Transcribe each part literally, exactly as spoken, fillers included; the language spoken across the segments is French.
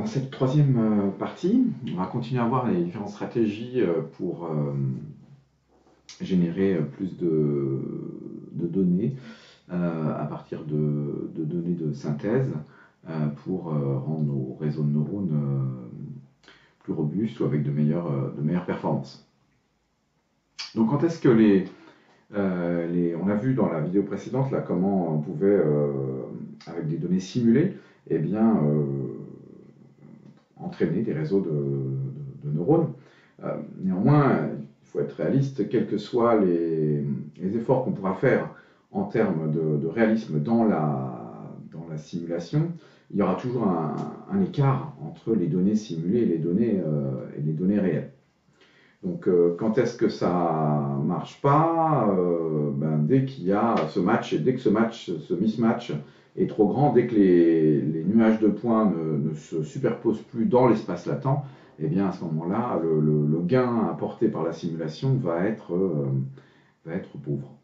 dans cette troisième euh, partie, on va continuer à voir les différentes stratégies euh, pour euh, générer plus de, de données euh, à partir de, de données de synthèse euh, pour euh, rendre nos réseaux de neurones euh, plus robustes ou avec de meilleures, euh, de meilleures performances. Donc quand est-ce que les, euh, les... On a vu dans la vidéo précédente là, comment on pouvait, euh, avec des données simulées, eh bien, euh, entraîner des réseaux de, de, de neurones. Euh, néanmoins, il faut être réaliste, quels que soient les, les efforts qu'on pourra faire en termes de, de réalisme dans la, dans la simulation, il y aura toujours un, un écart entre les données simulées et les données, euh, et les données réelles. Donc, euh, quand est-ce que ça marche pas euh, ben, dès qu'il y a ce match, et dès que ce match, ce mismatch est trop grand, dès que les, les nuages de points ne, ne se superposent plus dans l'espace latent, et eh bien à ce moment-là, le, le, le gain apporté par la simulation va être, euh, va être pauvre.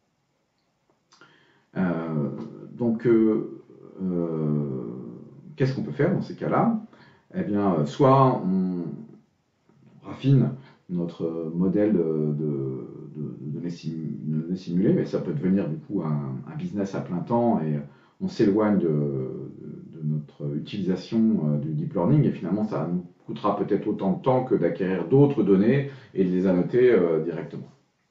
Euh, donc, euh, euh, qu'est-ce qu'on peut faire dans ces cas-là? Eh bien, soit on raffine notre modèle de, de, de données simulées, mais ça peut devenir du coup un, un business à plein temps et on s'éloigne de, de, de notre utilisation du deep learning et finalement ça nous coûtera peut-être autant de temps que d'acquérir d'autres données et de les annoter euh, directement.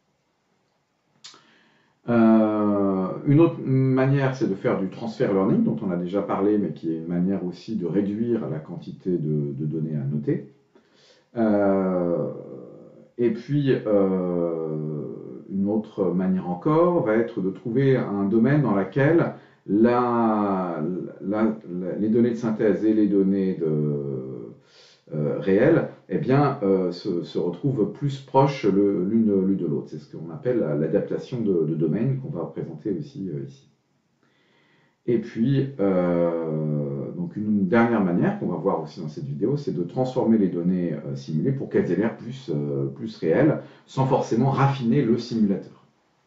Euh, une autre manière, c'est de faire du transfer learning, dont on a déjà parlé, mais qui est une manière aussi de réduire la quantité de, de données à noter. Euh, et puis, euh, une autre manière encore va être de trouver un domaine dans lequel la, la, la, les données de synthèse et les données de, euh, réelles eh bien, euh, se, se retrouvent plus proches l'une de l'autre. C'est ce qu'on appelle l'adaptation de, de domaine qu'on va présenter aussi euh, ici. Et puis, euh, donc une dernière manière qu'on va voir aussi dans cette vidéo, c'est de transformer les données euh, simulées pour qu'elles aient l'air plus, euh, plus réelles, sans forcément raffiner le simulateur.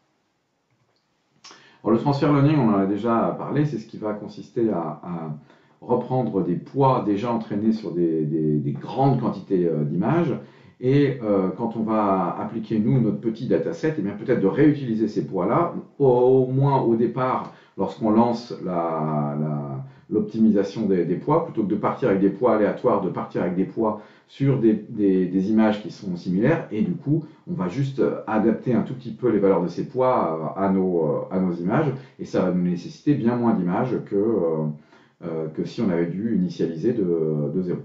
Alors, le transfer learning, on en a déjà parlé, c'est ce qui va consister à, à reprendre des poids déjà entraînés sur des, des, des grandes quantités euh, d'images, et euh, quand on va appliquer, nous, notre petit dataset, eh bien peut-être de réutiliser ces poids-là, au, au moins au départ, lorsqu'on lance l'optimisation des, des poids, plutôt que de partir avec des poids aléatoires, de partir avec des poids sur des, des, des images qui sont similaires, et du coup, on va juste adapter un tout petit peu les valeurs de ces poids à nos, à nos images, et ça va nous nécessiter bien moins d'images que, euh, que si on avait dû initialiser de, de zéro.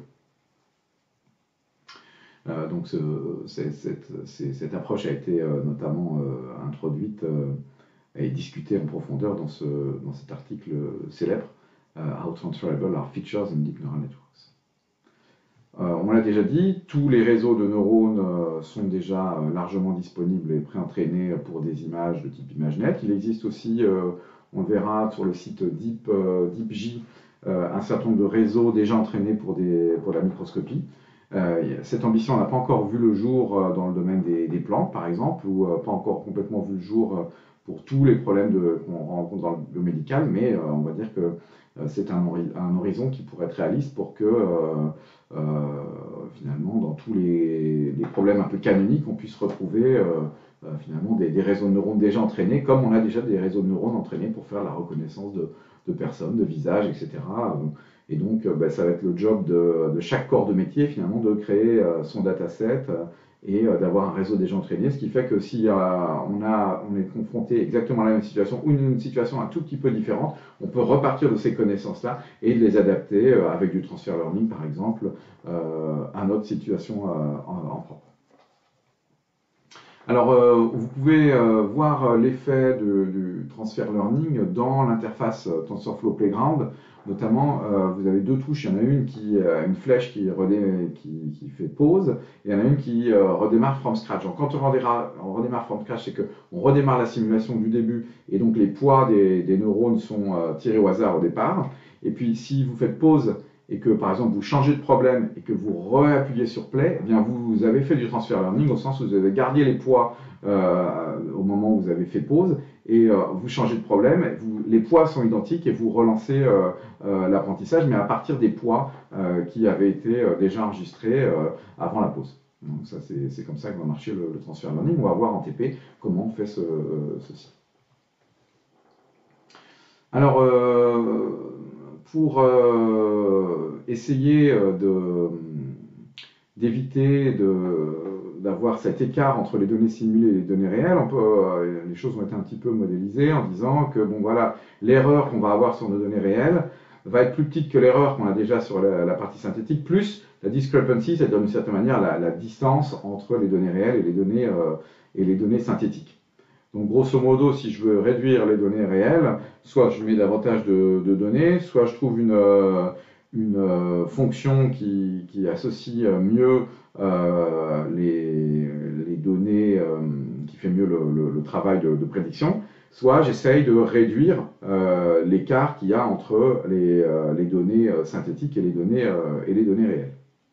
Euh, donc ce, cette, cette approche a été euh, notamment euh, introduite euh, et discutée en profondeur dans, ce, dans cet article célèbre euh, How Transferable Are Features in Deep Neural Networks. Euh, on l'a déjà dit, tous les réseaux de neurones euh, sont déjà euh, largement disponibles et pré-entraînés pour des images de type ImageNet. Il existe aussi, euh, on le verra sur le site Deep, euh, DeepJ, euh, un certain nombre de réseaux déjà entraînés pour, des, pour la microscopie. Euh, cette ambition n'a pas encore vu le jour euh, dans le domaine des, des plantes, par exemple, ou euh, pas encore complètement vu le jour euh, pour tous les problèmes qu'on rencontre dans le biomédical, mais euh, on va dire que euh, c'est un, un horizon qui pourrait être réaliste pour que, euh, euh, finalement, dans tous les, les problèmes un peu canoniques, on puisse retrouver euh, euh, finalement des, des réseaux de neurones déjà entraînés, comme on a déjà des réseaux de neurones entraînés pour faire la reconnaissance de, de personnes, de visages, et cetera. Et donc, ben, ça va être le job de, de chaque corps de métier, finalement, de créer euh, son dataset euh, et euh, d'avoir un réseau déjà entraîné, ce qui fait que si euh, on, a, on est confronté exactement à la même situation ou une, une situation un tout petit peu différente, on peut repartir de ces connaissances-là et de les adapter euh, avec du transfer learning, par exemple, euh, à notre situation euh, en, en propre. Alors, euh, vous pouvez euh, voir l'effet du transfer learning dans l'interface TensorFlow Playground. Notamment, euh, vous avez deux touches. Il y en a une qui a une flèche qui, qui, qui fait pause, et il y en a une qui euh, redémarre from scratch. Donc, quand on redémarre, on redémarre from scratch, c'est qu'on redémarre la simulation du début, et donc les poids des, des neurones sont euh, tirés au hasard au départ. Et puis, si vous faites pause et que par exemple vous changez de problème et que vous réappuyez sur play, eh bien vous avez fait du transfer learning au sens où vous avez gardé les poids euh, au moment où vous avez fait pause et euh, vous changez de problème, vous, les poids sont identiques et vous relancez euh, euh, l'apprentissage, mais à partir des poids euh, qui avaient été euh, déjà enregistrés euh, avant la pause. Donc ça, c'est comme ça que va marcher le, le transfer learning. On va voir en T P comment on fait ce, euh, ceci. Alors, euh, pour euh, essayer de d'éviter d'avoir cet écart entre les données simulées et les données réelles, on peut, euh, les choses ont été un petit peu modélisées en disant que bon voilà, l'erreur qu'on va avoir sur nos données réelles va être plus petite que l'erreur qu'on a déjà sur la, la partie synthétique, plus la discrepancy, c'est d'une certaine manière la, la distance entre les données réelles et les données, euh, et les données synthétiques. Donc grosso modo, si je veux réduire les données réelles, soit je mets davantage de, de données, soit je trouve une, euh, une euh, fonction qui, qui associe mieux euh, les, les données, euh, qui fait mieux le, le, le travail de, de prédiction, soit j'essaye de réduire euh, l'écart qu'il y a entre les, euh, les données synthétiques et les données, euh, et les données réelles.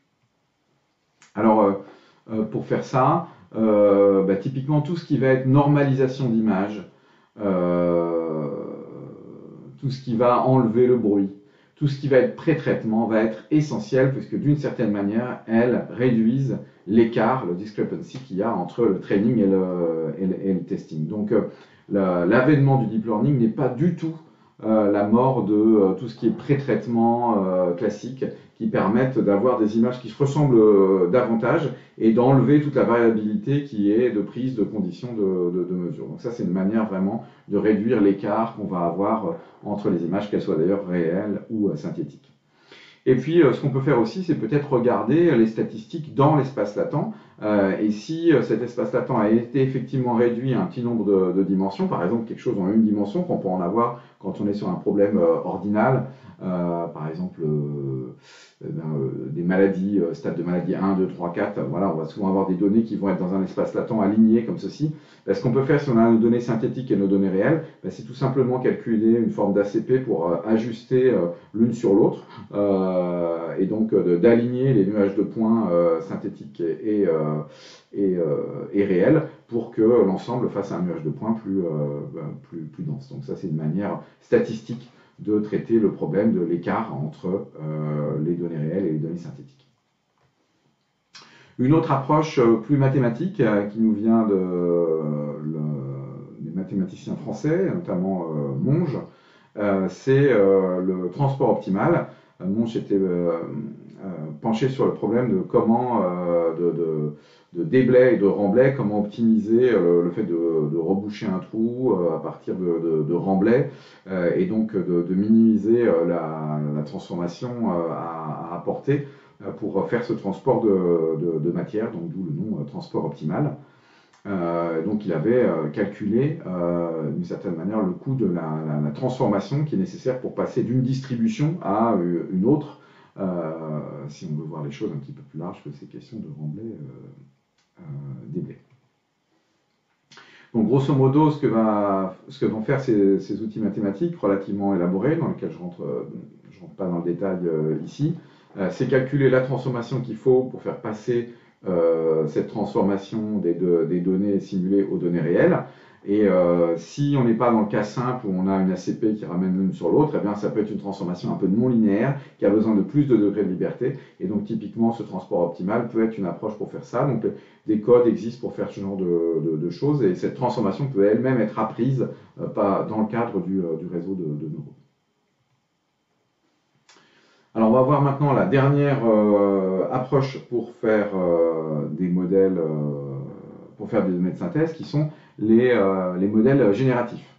Alors, euh, pour faire ça, euh, bah, typiquement tout ce qui va être normalisation d'image, euh, tout ce qui va enlever le bruit, tout ce qui va être pré-traitement va être essentiel puisque d'une certaine manière, elles réduisent l'écart, le discrepancy qu'il y a entre le training et le, et le, et le testing. Donc, euh, l'avènement du deep learning n'est pas du tout euh, la mort de euh, tout ce qui est pré-traitement euh, classique qui permettent d'avoir des images qui se ressemblent euh, davantage et d'enlever toute la variabilité qui est de prise de conditions de, de, de mesure. Donc ça, c'est une manière vraiment de réduire l'écart qu'on va avoir entre les images, qu'elles soient d'ailleurs réelles ou euh, synthétiques. Et puis, euh, ce qu'on peut faire aussi, c'est peut-être regarder les statistiques dans l'espace latent. Euh, et si euh, cet espace latent a été effectivement réduit à un petit nombre de, de dimensions, par exemple quelque chose en une dimension qu'on peut en avoir quand on est sur un problème euh, ordinal, euh, par exemple euh, eh bien, euh, des maladies, euh, stade de maladie un, deux, trois, quatre, voilà, on va souvent avoir des données qui vont être dans un espace latent aligné comme ceci. Ben, ce qu'on peut faire si on a nos données synthétiques et nos données réelles, ben, c'est tout simplement calculer une forme d'A C P pour euh, ajuster euh, l'une sur l'autre. Euh, et donc euh, d'aligner les nuages de points euh, synthétiques et, et, euh, et, euh, et réels pour que l'ensemble fasse un nuage de points plus, euh, plus, plus dense. Donc ça, c'est une manière statistique de traiter le problème de l'écart entre euh, les données réelles et les données synthétiques. Une autre approche plus mathématique euh, qui nous vient de, le, des mathématiciens français, notamment euh, Monge, euh, c'est euh, le transport optimal. Monge était euh, euh, penché sur le problème de comment, euh, de, de, de déblai et de remblai, comment optimiser euh, le fait de, de reboucher un trou euh, à partir de, de, de remblai euh, et donc de, de minimiser euh, la, la transformation euh, à, à apporter euh, pour faire ce transport de, de, de matière, donc d'où le nom euh, transport optimal. Euh, donc il avait euh, calculé euh, d'une certaine manière le coût de la, la, la transformation qui est nécessaire pour passer d'une distribution à euh, une autre, euh, si on veut voir les choses un petit peu plus larges que ces questions de remblai euh, euh, déblai. Donc grosso modo, ce que, va, ce que vont faire ces, ces outils mathématiques relativement élaborés, dans lesquels je ne rentre, je rentre pas dans le détail euh, ici, euh, c'est calculer la transformation qu'il faut pour faire passer Euh, cette transformation des, de, des données simulées aux données réelles. Et euh, si on n'est pas dans le cas simple où on a une A C P qui ramène l'une sur l'autre, eh bien ça peut être une transformation un peu non linéaire qui a besoin de plus de degrés de liberté. Et donc typiquement ce transport optimal peut être une approche pour faire ça. Donc des codes existent pour faire ce genre de, de, de choses et cette transformation peut elle-même être apprise euh, pas dans le cadre du, euh, du réseau de, de neurones. Alors on va voir maintenant la dernière euh, approche pour faire euh, des modèles, euh, pour faire des données de synthèse, qui sont les, euh, les modèles génératifs.